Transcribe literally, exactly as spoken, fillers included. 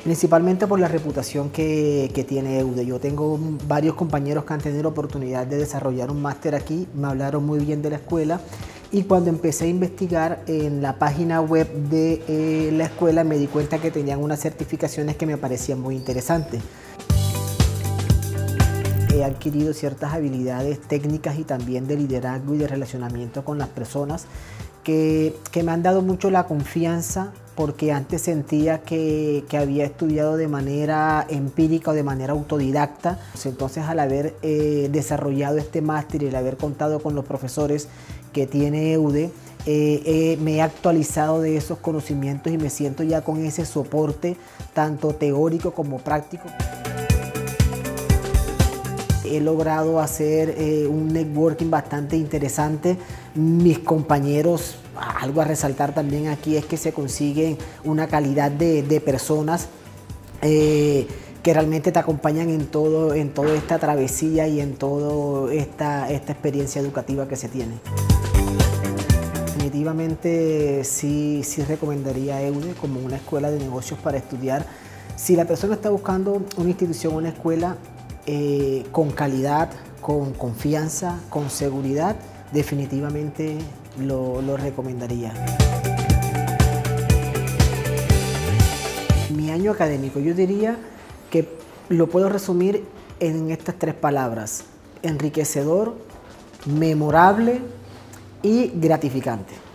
Principalmente por la reputación que, que tiene EUDE. Yo tengo varios compañeros que han tenido la oportunidad de desarrollar un máster aquí, me hablaron muy bien de la escuela, y cuando empecé a investigar en la página web de eh, la escuela me di cuenta que tenían unas certificaciones que me parecían muy interesantes. He adquirido ciertas habilidades técnicas y también de liderazgo y de relacionamiento con las personas que, que me han dado mucho la confianza, porque antes sentía que, que había estudiado de manera empírica o de manera autodidacta. Entonces, al haber eh, desarrollado este máster y el haber contado con los profesores que tiene EUDE, eh, eh, me he actualizado de esos conocimientos y me siento ya con ese soporte tanto teórico como práctico. He logrado hacer eh, un networking bastante interesante. Mis compañeros, algo a resaltar también aquí es que se consiguen una calidad de, de personas eh, que realmente te acompañan en, todo, en toda esta travesía y en toda esta, esta experiencia educativa que se tiene. Definitivamente sí, sí recomendaría EUDE como una escuela de negocios para estudiar. Si la persona está buscando una institución, una escuela Eh, con calidad, con confianza, con seguridad, definitivamente lo, lo recomendaría. Mi año académico, yo diría que lo puedo resumir en estas tres palabras: enriquecedor, memorable y gratificante.